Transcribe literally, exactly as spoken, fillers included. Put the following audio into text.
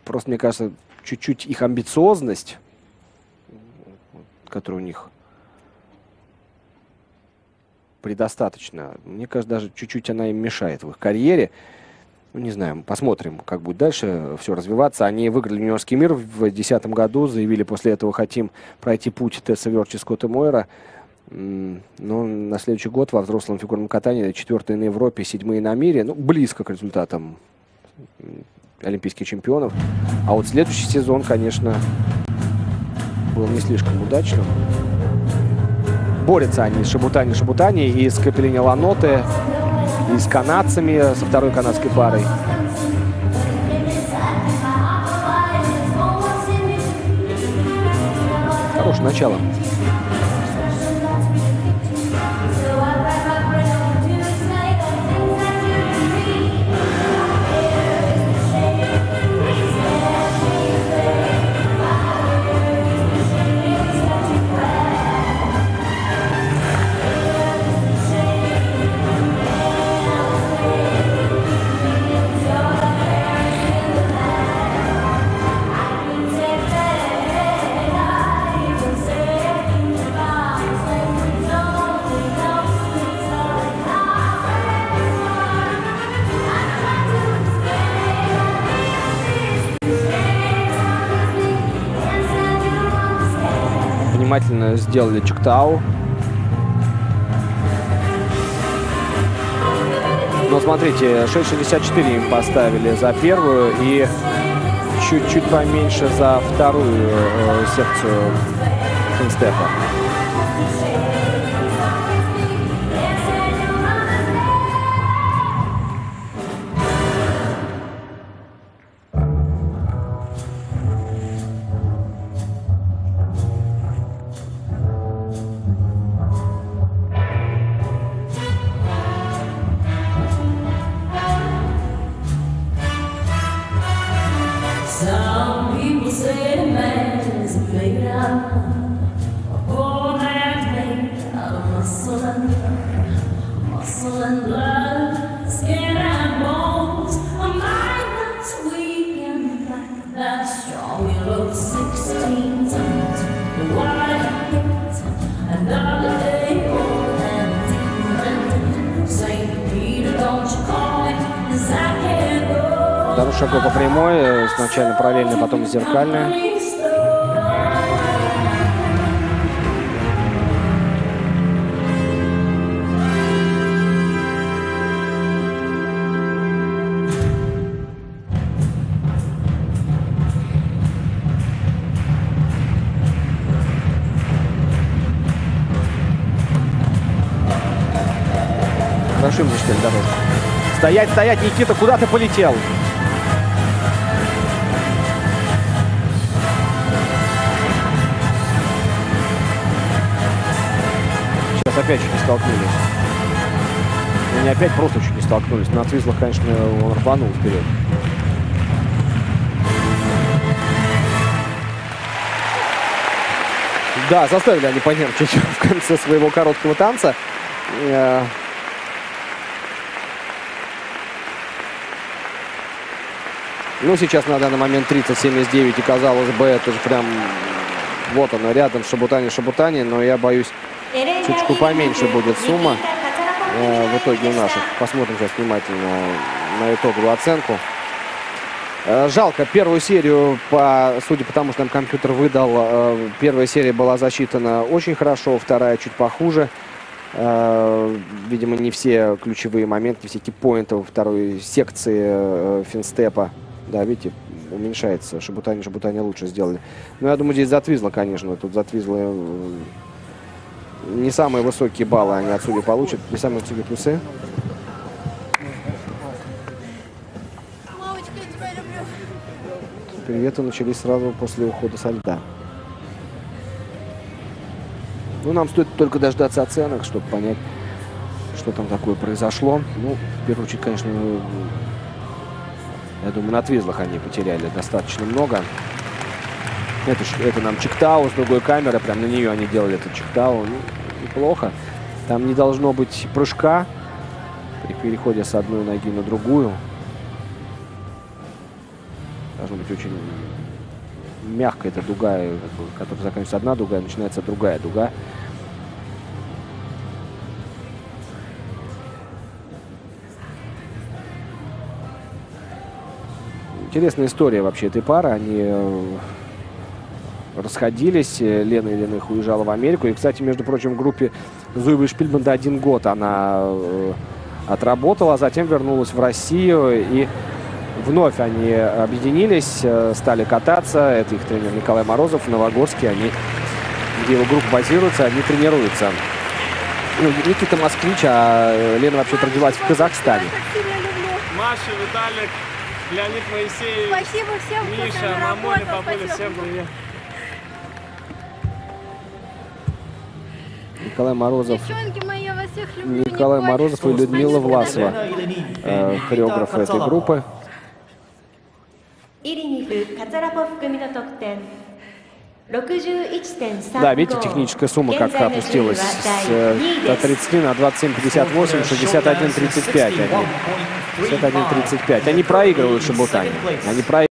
просто, мне кажется, чуть-чуть их амбициозность, которая у них предостаточно, мне кажется, даже чуть-чуть она им мешает в их карьере. Ну, не знаю, посмотрим, как будет дальше все развиваться. Они выиграли юниорский мир в две тысячи десятом году, заявили после этого, хотим пройти путь Тесса Верчи, Скотта Мойера. Но на следующий год во взрослом фигурном катании четвертые на Европе, седьмые на мире. Ну, близко к результатам олимпийских чемпионов. А вот следующий сезон, конечно, был не слишком удачным. Борются они с Шибутани Шибутани и с Капеллини Ланоте, и с канадцами, со второй канадской парой. Хорошее начало. Внимательно сделали чиктау. Но смотрите, шесть шестьдесят четыре им поставили за первую и чуть-чуть поменьше за вторую э, секцию финстепа. Второй шаг по прямой, сначала параллельно, потом зеркальная. Хорошо им засчитали дорожку. Стоять, стоять, Никита, куда ты полетел? Сейчас опять чуть не столкнулись. Они опять просто чуть не столкнулись. На Твизлах, конечно, он рванул вперед. Да, заставили они понервничать в конце своего короткого танца. Ну, сейчас на данный момент тридцать семьдесят девять, и казалось бы, это же прям вот оно, рядом Шибутани-Шибутани, но я боюсь, чуточку поменьше будет сумма э, в итоге у наших. Посмотрим сейчас внимательно на итоговую оценку. Э, жалко, первую серию, по, судя по тому, что нам компьютер выдал, э, первая серия была засчитана очень хорошо, вторая чуть похуже. Э, видимо, не все ключевые моменты, все киппоинты во второй секции э, финстепа. Да, видите, уменьшается. Шибутани, Шибутани лучше сделали. Но я думаю, здесь за Твизла, конечно. Тут за Твизла не самые высокие баллы они от судей получат. Не самые высокие плюсы. Приветы начались сразу после ухода со льда. Ну, нам стоит только дождаться оценок, чтобы понять, что там такое произошло. Ну, в первую очередь, конечно, я думаю, на Твизлах они потеряли достаточно много. Это, это нам чиктау с другой камеры. Прям на нее они делали этот чиктау. Ну, неплохо. Там не должно быть прыжка при переходе с одной ноги на другую. Должна быть очень мягкая эта дуга, которая заканчивается одна дуга, и начинается другая дуга. Интересная история вообще этой пары. Они расходились. Лена Ильиных уезжала в Америку. И, кстати, между прочим, в группе Зуевой и Шпильмана один год она отработала, а затем вернулась в Россию. И вновь они объединились, стали кататься. Это их тренер Николай Морозов в Новогорске. Они, где его группа базируется, они тренируются. Ну, Никита москвич, а Лена вообще родилась в Казахстане. Маша, Виталик, Леонид Моисеев, спасибо всем, Миша, мамуля, папуля, всем привет. Николай Морозов, Девчонки мои, я вас всех люблю. Николай Морозов и Людмила Власова, э, хореографы этой группы. Да, видите, техническая сумма как опустилась с э, тридцати на двадцать семь пятьдесят восемь, шестьдесят один тридцать пять. Они, шестьдесят один тридцать пять. Они проигрывают Шибутани. Они проигрывают.